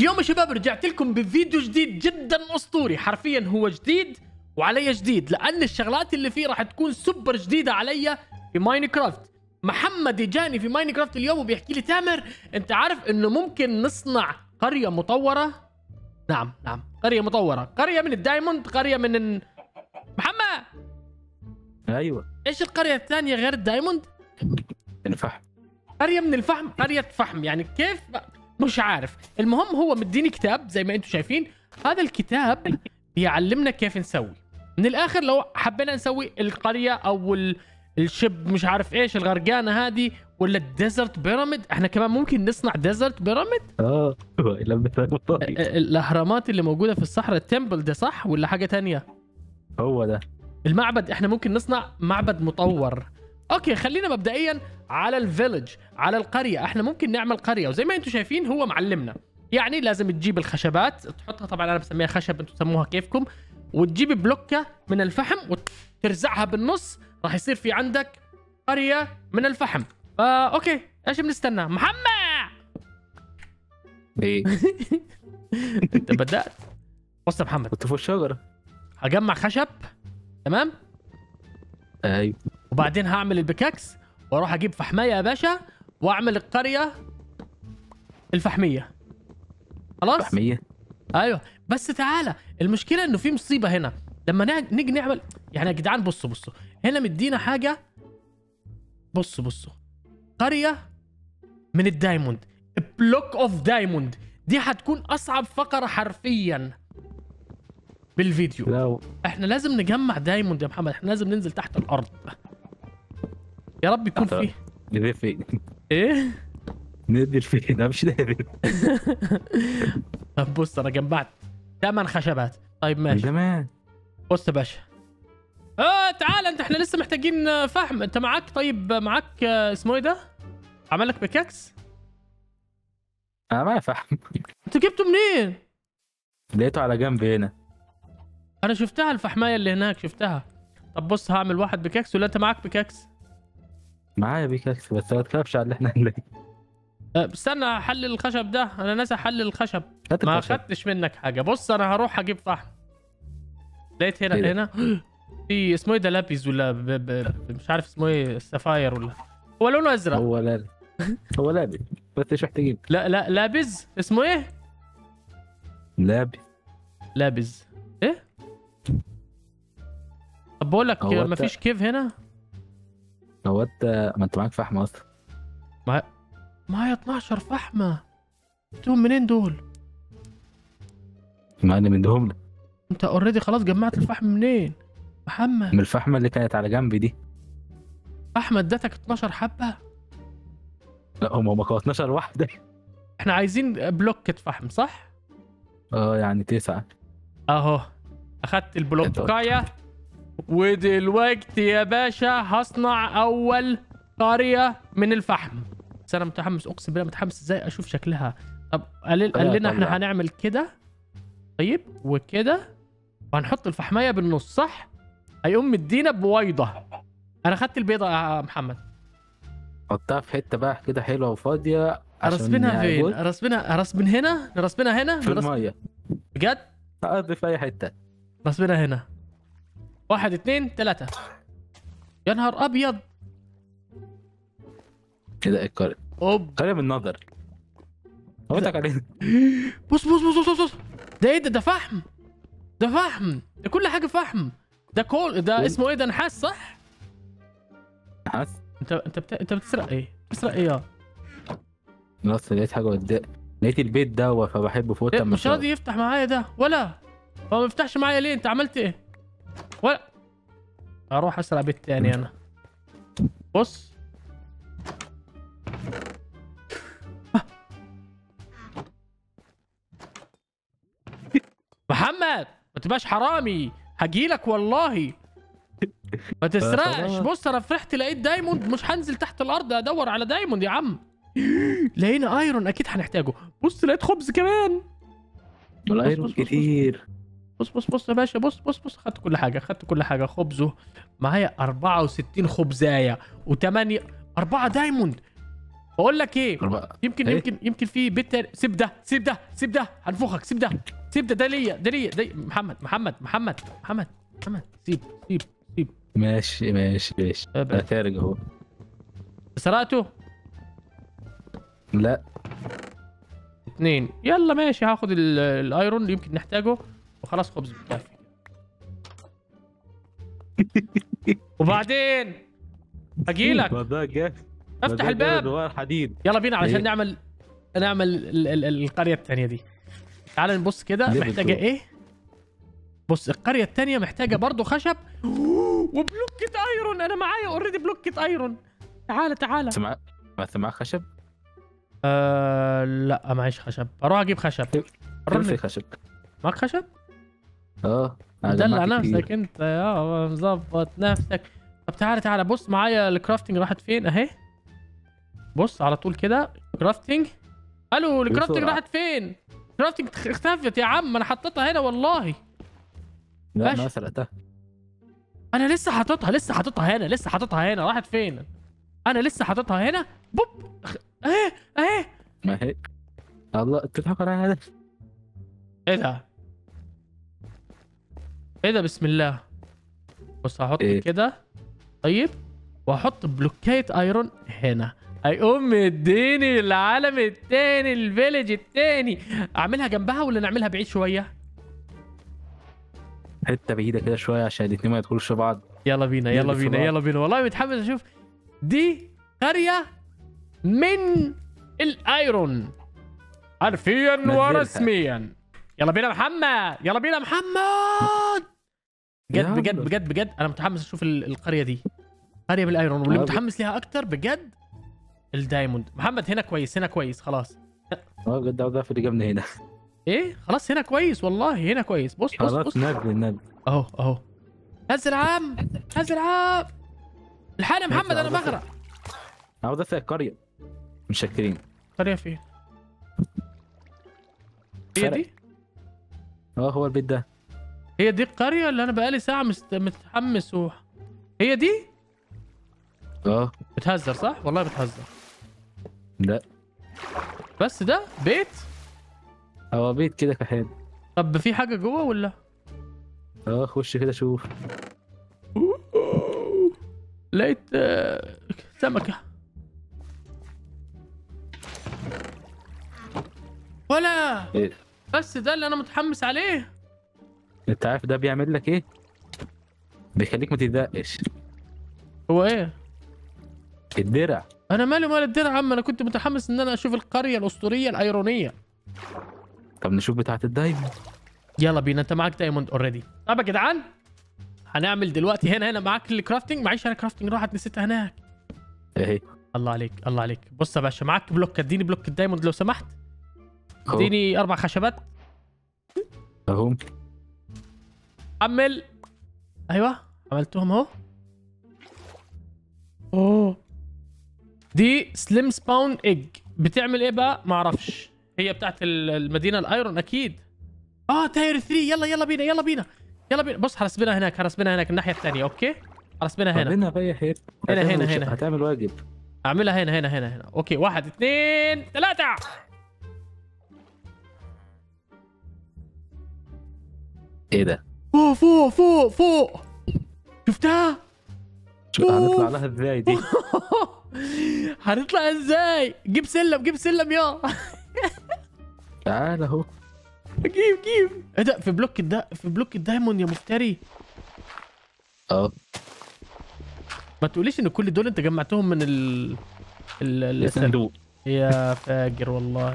اليوم يا شباب رجعت لكم بفيديو جديد جدا اسطوري، حرفيا هو جديد وعلي جديد، لان الشغلات اللي فيه راح تكون سوبر جديده علي في ماينكرافت. محمد جاني في ماينكرافت اليوم وبيحكي لي تامر انت عارف انه ممكن نصنع قريه مطوره؟ نعم قريه مطوره، قريه من الدايموند، قريه من محمد ايوه ايش القريه الثانيه غير الدايموند؟ الفحم. قريه من الفحم، قريه فحم، يعني كيف مش عارف. المهم هو مديني كتاب زي ما انتم شايفين، هذا الكتاب بيعلمنا كيف نسوي. من الاخر لو حبينا نسوي القريه او الشب مش عارف ايش الغرقانه هذه ولا الديزرت بيراميد، احنا كمان ممكن نصنع ديزرت بيراميد. الاهرامات اللي موجوده في الصحراء، التمبل ده صح ولا حاجه تانية؟ هو ده المعبد، احنا ممكن نصنع معبد مطور. اوكي خلينا مبدئيا على الفيلج، على القريه. احنا ممكن نعمل قريه وزي ما انتم شايفين هو معلمنا، يعني لازم تجيب الخشبات تحطها، طبعا انا بسميها خشب انتم تسموها كيفكم، وتجيب بلوكه من الفحم وترزعها بالنص، راح يصير في عندك قريه من الفحم. اوكي ايش بنستنى محمد؟ ايه انت بدأت. بص يا محمد، كنت فوق الشجره. هجمع خشب تمام، ايوه وبعدين هعمل البكاكس واروح اجيب فحمايه يا باشا واعمل القريه الفحميه. خلاص فحميه. ايوه بس تعالى، المشكله انه في مصيبه هنا لما نيجي نعمل، يعني يا جدعان بصوا هنا مدينا حاجه، بصوا قريه من الدايموند، بلوك اوف دايموند، دي حتكون اصعب فقره حرفيا بالفيديو. لا احنا لازم نجمع دايموند يا محمد، احنا لازم ننزل تحت الارض، يا رب يكون تحت فيه نزل فين؟ ايه. نزل فين؟ ده مش نازل. طب بص انا جمعت 8 خشبات. طيب من ماشي، زمان. بص يا باشا، تعال انت، احنا لسه محتاجين فحم. انت معاك؟ طيب معاك اسمه ايه ده؟ عمل لك بيكاكس؟ انا معايا فحم. انت جبته منين؟ لقيته على جنب هنا. انا شفتها الفحمايه اللي هناك شفتها. طب بص هعمل واحد بيكاكس، ولا انت معاك بيكاكس؟ معايا بيكاكس بس ما تخافش على اللي احنا هنلاقيه. استنى احلل الخشب ده، انا ناسي احلل الخشب، هات ما الخشب. اخدتش منك حاجه. بص انا هروح اجيب فحم. لقيت إيه ده؟ هنا في اسمه ايه ده، لابيز ولا مش عارف اسمه ايه، السفاير ولا هو لونه ازرق؟ هو لا هو لابس بس مش محتاجين. لا لابز اسمه ايه؟ لابس. لابز ايه؟ طب بقول لك هو ما فيش كيف هنا؟ هو انت ما انت معاك فحم اصلا. معايا 12 فحمه، جبتهم منين دول؟ ما انا مديهم لك انت اوريدي خلاص جمعت الفحم منين محمد؟ من الفحمه اللي كانت على جنبي دي. احمد ادتك 12 حبه؟ لا هم كانوا 12 واحده. احنا عايزين بلوكة فحم صح؟ يعني 9. اهو اخدت البلوكايه، ودلوقتي يا باشا هصنع اول قريه من الفحم. بس انا متحمس، اقسم بالله متحمس ازاي اشوف شكلها. طب قال لنا احنا هنعمل كده، طيب وكده، وهنحط الفحمايه بالنص صح؟ هيقوم مدينا بويضه. انا خدت البيضه يا محمد. حطها في حته بقى كده حلوه وفاضيه. ارسبنها فين؟ ارسبن هنا، نرسبنها هنا في الميه بجد؟ اقضي في اي حته. رسبنها هنا. 1 2 3. يا نهار ابيض. كده القريه. اوب قريه من نظر. هقولك عليه. بص ده ايه ده فحم، ده فحم، ده كل حاجه فحم، ده ده اسمه ايه ده، نحاس صح؟ حاسس. انت بتسرق ايه؟ بتسرق ايه يا؟ خلاص لقيت حاجه قدام. لقيت البيت ده فبحبه فوت. إيه مش راضي يفتح معايا ده، ولا هو ما يفتحش معايا ليه؟ انت عملت ايه؟ ولا اروح اسرق بيت تاني انا. بص محمد ما تبقاش حرامي، هجيلك والله، ما تسرقش. بص انا فرحت لقيت دايموند، مش هنزل تحت الارض ادور على دايموند يا عم. لقينا ايرون اكيد هنحتاجه. بص لقيت خبز كمان، الايرون كتير. بص يا باشا، بص خدت كل حاجه خبزه معايا 64 خبزايه و8 4 دايموند. بقول لك ايه، يمكن إيه؟ يمكن في بيت تاني. سيب ده سيب ده سيب ده، هنفخك. سيب ده سيب ده، ده ليا ده ليا ده. محمد سيب. ماشي ابعد. انا خارج اهو. سرقته لا 2. يلا ماشي، هاخد الايرون يمكن نحتاجه وخلاص. خبز بالكافي. وبعدين اجيلك الموضوع جاي. افتح الباب. دوار حديد. يلا بينا علشان إيه؟ نعمل القرية التانية دي. تعال نبص كده ليه محتاجة بتقول؟ ايه. بص القرية التانية محتاجة برضو خشب وبلوكة ايرون. انا معايا اوريدي بلوكة ايرون. تعال. معاك خشب؟ لا معيش خشب. اروح اجيب خشب. كيف في خشب؟ معاك خشب؟ اه أنا دلع جمعت كتير. نفسك انت يا مظبط نفسك. طب تعال بص معايا الكرافتنج راحت فين اهي. بص على طول كده كرافتنج. الو الكرافتنج بسرعة. راحت فين؟ كرافتنج اختفت يا عم. انا حطيتها هنا والله. لا ماشي. ما سرقتها. انا لسه حاططها هنا. راحت فين؟ انا لسه حاططها هنا. بوب اهي. ما هي الله تضحك على هذا. ايه ده بسم الله. بص هحط إيه؟ كده. طيب وهحط بلوكايه ايرون هنا. هيقوم مديني العالم التاني، الفيلج التاني. اعملها جنبها ولا نعملها بعيد شويه؟ حته بعيده كده شويه عشان الاتنين ما يدخلوش في بعض. يلا بينا والله متحمس اشوف. دي قريه من الايرون حرفيا نزلها. ورسميا. يلا بينا محمد. بجد انا متحمس اشوف القريه دي. قريه بالايرون، واللي متحمس ليها اكتر بجد الدايموند. محمد هنا كويس خلاص. بجد ده في اللي جابني هنا. ايه خلاص هنا كويس والله. هنا كويس. بص خلاص نزل. اهو. نزل عام. الحقني يا محمد انا بغرق. عاوز اسال القريه. مش شاكرين. قريه فين؟ هي سرق. دي؟ هو البيت ده. هي دي القريه اللي انا بقالي ساعه متحمس هي دي؟ بتهزر صح؟ والله بتهزر. لا بس ده بيت؟ هو بيت كده كحيل. طب في حاجه جوه ولا؟ خش كده شوف. لقيت سمكه. ولا إيه؟ بس ده اللي انا متحمس عليه. انت عارف ده بيعمل لك ايه؟ بيخليك ما تدقش. هو ايه؟ الدرع. انا مالي ومال الدرع يا عم. انا كنت متحمس ان انا اشوف القريه الاسطوريه الايرونيه. طب نشوف بتاعه الدايموند. يلا بينا. انت معاك دايموند اوريدي. طب يا جدعان هنعمل دلوقتي هنا معاك الكرافتنج. معيش انا كرافتنج راحت نسيتها هناك. اهي. الله عليك. بص يا باشا معاك بلوك. اديني بلوك الدايموند لو سمحت. أهو. اديني 4 خشبات. اهو. عمل. ايوه عملتهم اهو. اوه دي سليم سباون ايج. بتعمل ايه بقى؟ ما اعرفش. هي بتاعت المدينه الايرون اكيد. تاير 3. يلا بينا. بص هرسبنا هناك الناحيه الثانيه. اوكي هرسبنا هنا. ربنا بقى خير. هنا. هتعمل واجب. اعملها هنا. اوكي 1 2 3. ايه ده؟ فوق. شفتها؟ هنطلع لها ازاي دي؟ هنطلع ازاي؟ جيب سلم يا. تعال اهو. جيب. ايه ده؟ في بلوك الدايموند يا مفتري. ما تقوليش ان كل دول انت جمعتهم من الصندوق. يا فاجر والله.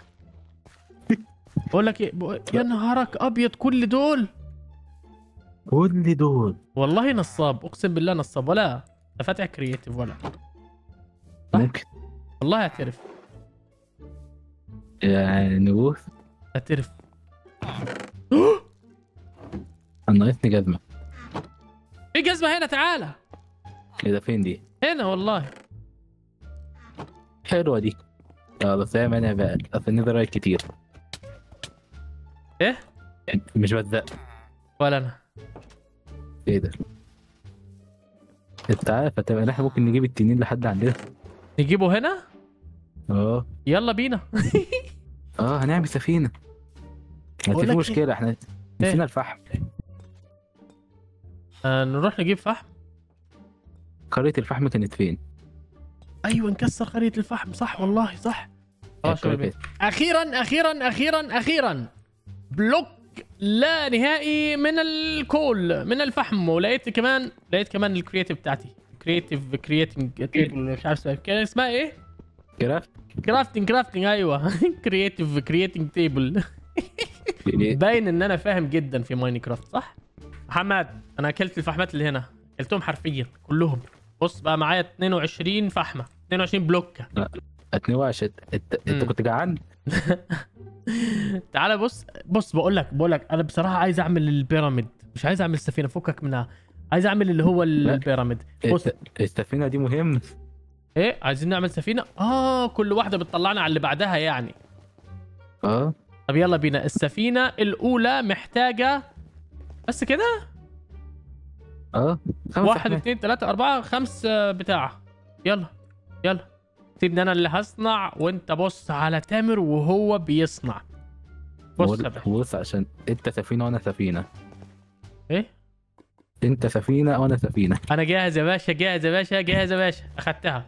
بقول لك ايه يا نهارك ابيض. كل دول والله نصاب. اقسم بالله نصاب. ولا فاتح كرييتيف ولا ممكن. والله اعترف. يعني نبوث. اعترف. انا ناقصني جزمه. في جزمه هنا. تعالى. ايه ده؟ فين دي؟ هنا والله. حلوه دي. بس هي مانع بقى اصل النظر رايك كتير. ايه؟ يعني مش بتزق. ولا انا. ايه ده؟ انت عارف احنا ممكن نجيب التنين لحد عندنا. نجيبه هنا. اه يلا بينا. هنعمل سفينه. بقول في لك مشكله، احنا نسينا الفحم. نروح نجيب فحم. قريه الفحم كانت فين؟ ايوه نكسر خريطة الفحم، صح والله صح. خلاص القرية شباب، اخيرا اخيرا اخيرا اخيرا بلوك لا نهائي من الكول من الفحم. ولقيت كمان الكرياتيف بتاعتي، كرييتنج تيبل، مش عارف كان اسمها ايه. كرافت. كرافتنج ايوه. كرييتنج تيبل. باين ان انا فاهم جدا في ماينكرافت صح. محمد انا اكلت الفحمات اللي هنا، اكلتهم حرفيا كلهم. بص بقى معايا 22 فحمه، 22 بلوكه. اتنوعش. انت كنت جعان؟ تعالى بص بقول لك انا بصراحه عايز اعمل البيراميد، مش عايز اعمل السفينه فكك منها، عايز اعمل اللي هو البيراميد. بص السفينه دي مهم. ايه عايزين نعمل سفينه، كل واحده بتطلعنا على اللي بعدها يعني. طب يلا بينا. السفينه الاولى محتاجه بس كده 1 2 3 4 5 بتاع. يلا سيبني انا اللي هصنع، وانت بص على تامر وهو بيصنع. بص عشان انت سفينه وانا سفينه. ايه انت سفينه وانا سفينه. انا جاهز يا باشا، جاهز يا باشا، جاهز يا باشا، اخدتها.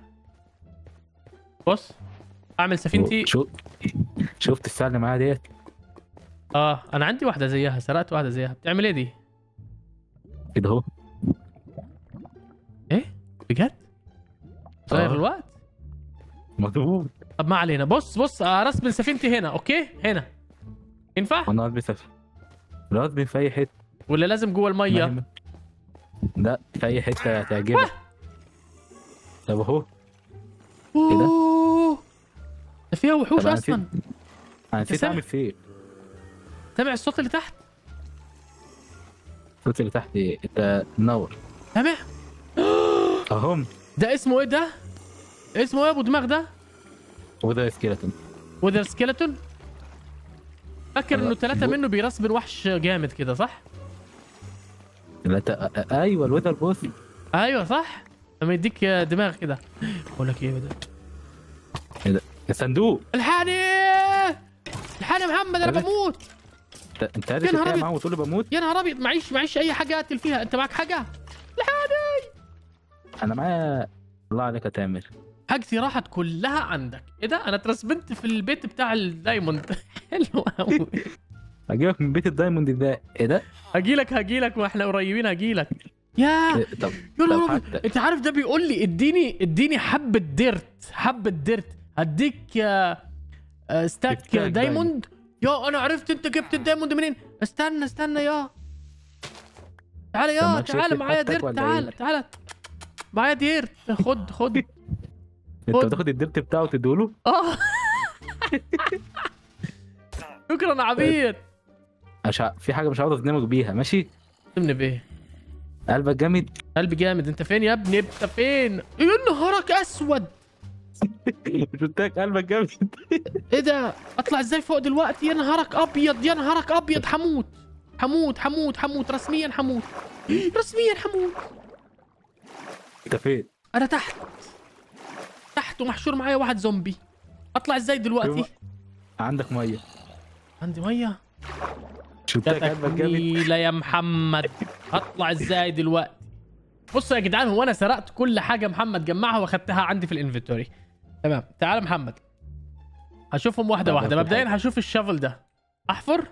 بص اعمل سفينتي. شفت الساعه اللي معايا ديت؟ انا عندي واحده زيها، سرقت واحده زيها. بتعمل ايه دي؟ كده اهو. ايه بجد؟ غير الوقت مظبوط. طب ما علينا. بص رسم سفينتي هنا. اوكي هنا ينفع؟ انا راسبي في اي حته ولا لازم جوه الميه؟ لا في اي حته هتعجبك. طب اهو. ايه ده فيها وحوش اصلا. انا نسيت اعمل فين. سامع الصوت اللي تحت؟ الصوت اللي تحت ايه؟ انت نور. سامع؟ اهم. ده اسمه ايه ده؟ اسمه ايه ابو دماغ ده؟ وده سكيلتون. وذر سكيلتون. فاكر انه 3 منه بيرسبن وحش جامد كده صح؟ ايوه الوذر بوس. ايوه صح، لما يديك دماغ كده. بقول لك ايه ده؟ الصندوق. الحقني يا محمد انا بموت. انت عايز تتكلم معاه وتقول لي بموت؟ يا نهار ابيض، معيش اي حاجه اقتل فيها. انت معاك حاجه؟ الحقني. انا معايا. الله عليك يا تامر. حاجتي راحت كلها عندك. ايه ده؟ انا اترسبنت في البيت بتاع الدايموند. حلو قوي. هجيبك من بيت الدايموند ده. ايه ده؟ هجيلك واحنا قريبين هجيلك. يا طب انت عارف ده بيقول لي اديني حبه ديرت هديك ستاك دايموند. يا انا عرفت انت جبت الدايموند منين. استنى يا تعال معايا ديرت. تعال معايا ديرت. خد انت بتاخد الديرت بتاعه وتديله؟ شكرا عبيد. في حاجه مش عاوز اصدمك بيها. ماشي تمني بايه؟ قلبك جامد. قلبي جامد. انت فين يا ابني؟ انت فين؟ يا نهارك اسود. مش قلت لك قلبك جامد؟ ايه ده؟ اطلع ازاي فوق دلوقتي؟ يا نهارك ابيض. حموت رسميا. حموت. انت فين؟ انا تحت ومحشور معايا واحد زومبي. اطلع ازاي دلوقتي؟ عندك ميه؟ عندي ميه. شفت لك قلبك جامد. لا يا محمد اطلع ازاي دلوقتي؟ بصوا يا جدعان، هو انا سرقت كل حاجه محمد جمعها واخدتها عندي في الانفنتوري. تمام تعال محمد هشوفهم واحده. مبدئيا هشوف الشافل ده. احفر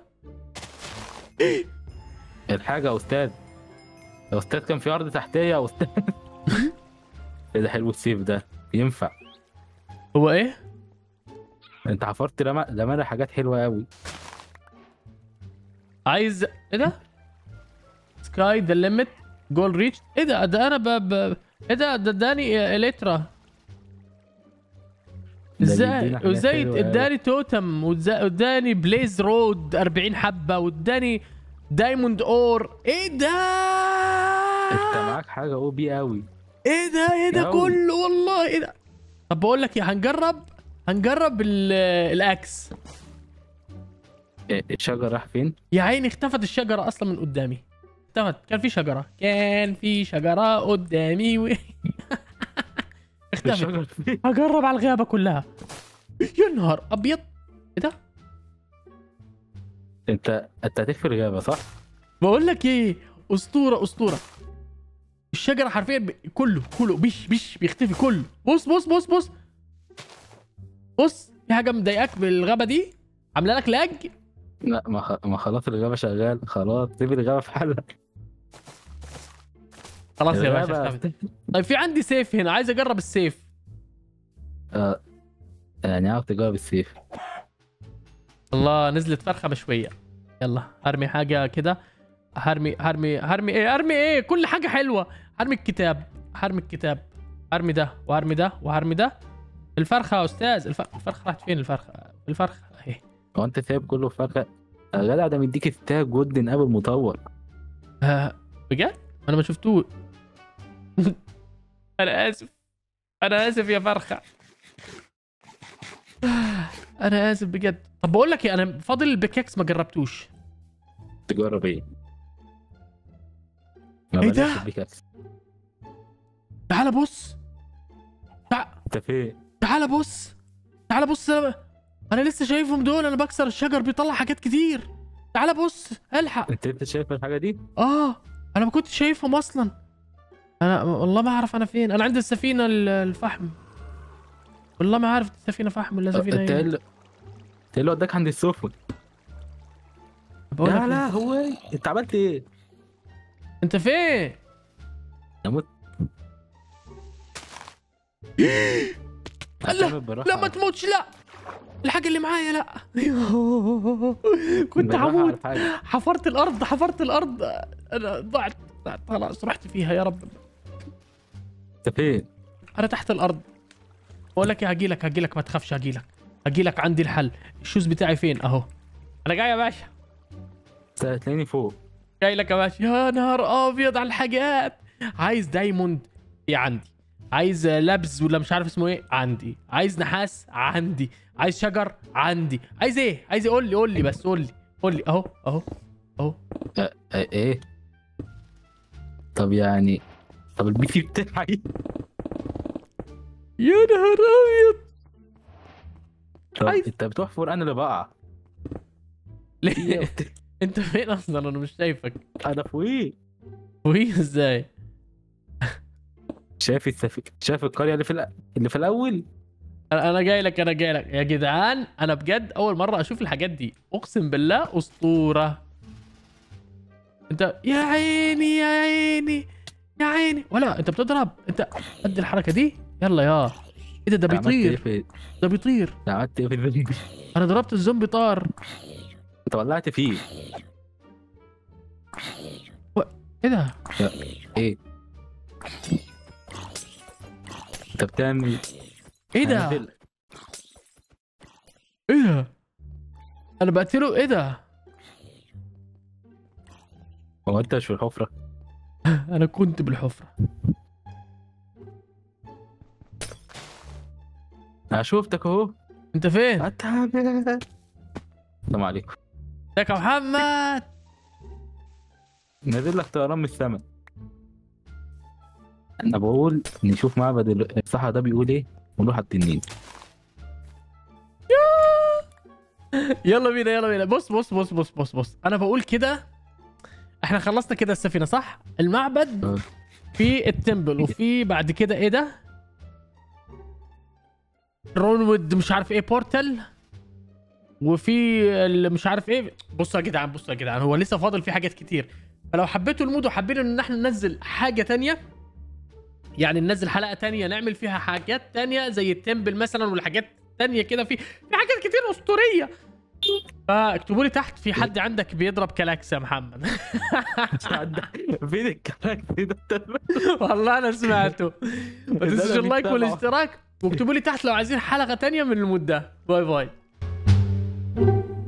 الحاجه يا استاذ كان في ارض تحتيه يا استاذ. ايه ده حلو السيف ده ينفع. هو ايه؟ انت حفرت رمالة حاجات حلوه قوي. عايز ايه ده؟ سكاي ذا ليميت جول ريتش. ايه ده انا ايه ده اداني اليترا. ازاي اداني توتم، واداني بليز رود 40 حبه، واداني دايموند اور. ايه ده؟ انت معاك حاجه او بي قوي. ايه ده كله والله. ايه ده؟ طب بقول لك ايه، هنجرب الاكس. الشجره راح فين؟ يا عيني اختفت الشجره اصلا من قدامي. اختفت. كان في شجره قدامي اختفت. هجرب على الغابه كلها. يا نهار ابيض. ايه ده؟ انت هتخفي الغابه صح؟ بقول لك ايه، اسطوره اسطوره. الشجره حرفيا كله بيش بيختفي كله. بص بص بص بص بص، في حاجه مضايقاك بالغابه دي؟ عامله لك لاج؟ لا ما خلاص الغابه شغال، خلاص سيب الغابه في حالها. خلاص يا باشا الغابه اختفت. طيب في عندي سيف هنا، عايز اجرب السيف. يعني عاوز تجاوب السيف. الله، نزلت فرخه مشويه. يلا ارمي حاجه كده. هرمي ايه؟ ارمي ايه؟ كل حاجه حلوه. هرمي الكتاب، هرمي الكتاب، هرمي ده وهرمي ده وهرمي ده. الفرخه يا استاذ، الفرخه راحت فين؟ الفرخه اهي. هو انت سايب كله في فرخه؟ يا جدع ده مديك ستاك جولدن ابل مطور. بجد؟ انا ما شفتوه. انا اسف، انا اسف يا فرخه. انا اسف بجد. طب بقول لك ايه، انا فاضل البيكاكس ما جربتوش. تجرب ايه؟ ما ايه بلاش ده؟ البيكاكس. تعال بص. انت فين؟ تعال بص، تعال بص. انا لسه شايفهم دول، انا بكسر الشجر بيطلع حاجات كتير. تعال بص، الحق. انت شايف الحاجه دي؟ انا ما كنتش شايفهم اصلا. انا والله ما اعرف انا فين. انا عندي السفينه الفحم. والله ما عارف السفينه فحم ولا سفينه انت ايه. اللي وداك عند السفن. بقول لك يا إيه؟ لا هو انت عملت ايه؟ انت فين؟ اموت. لا ما تموتش، لا. الحاجه اللي معايا لا. كنت هموت. حفرت الارض. انا ضعت خلاص، رحت فيها يا رب. انت فين؟ انا تحت الارض. بقول لك ايه، هجيلك ما تخافش، هجيلك عندي الحل. الشوز بتاعي فين؟ اهو. انا جاي يا باشا. هتلاقيني فوق. جاي لك يا باشا. يا نهار ابيض على الحاجات. عايز دايموند؟ ايه عندي. عايز لبز ولا مش عارف اسمه ايه؟ عندي. عايز نحاس؟ عندي. عايز شجر؟ عندي. عايز ايه؟ قول لي بس، قول لي. اهو. ايه؟ طب يعني، طب البي سي بتاعي. يا نهار ابيض. طب عايز... انت بتحفر، انا اللي بقع. ليه؟ انت فين اصلا؟ انا مش شايفك. انا فوقيه. ازاي؟ شايف القريه اللي في الاول. انا جاي لك يا جدعان. انا بجد اول مره اشوف الحاجات دي، اقسم بالله اسطوره. انت يا عيني ولا انت بتضرب؟ انت قد الحركه دي. يلا يا ايه ده بيطير. ده بيطير. عملت ايه في الزومبي؟ انا ضربت الزومبي طار. انت ولعت فيه. ايه ده؟ ايه انت بتعمل ايه ده؟ ايه ده؟ انا بقتله. ايه ده؟ هو انت مش في الحفره؟ انا كنت بالحفره. انا شوفتك اهو. انت فين؟ السلام عليكم. ازيك يا محمد؟ نازل لك طيران من السما. انا بقول نشوف معبد الصحراء ده بيقول ايه ونروح على التنين. يلا بينا. بص. انا بقول كده. احنا خلصنا كده السفينه صح؟ المعبد في التمبل، وفي بعد كده ايه ده؟ رونوود مش عارف ايه بورتال، وفي مش عارف ايه. بصوا يا جدعان هو لسه فاضل في حاجات كتير. فلو حبيتوا المود وحابين ان احنا ننزل حاجه تانية، يعني ننزل حلقه تانية نعمل فيها حاجات تانية زي التمبل مثلا والحاجات تانية كده، في حاجات كتير اسطوريه. فاكتبوا لي تحت. في حد عندك بيضرب كلاكس يا محمد؟ فين الكلاكس ده؟ والله انا سمعته. ما تنسوش اللايك والاشتراك، واكتبوا لي تحت لو عايزين حلقه تانية من المود ده. باي باي.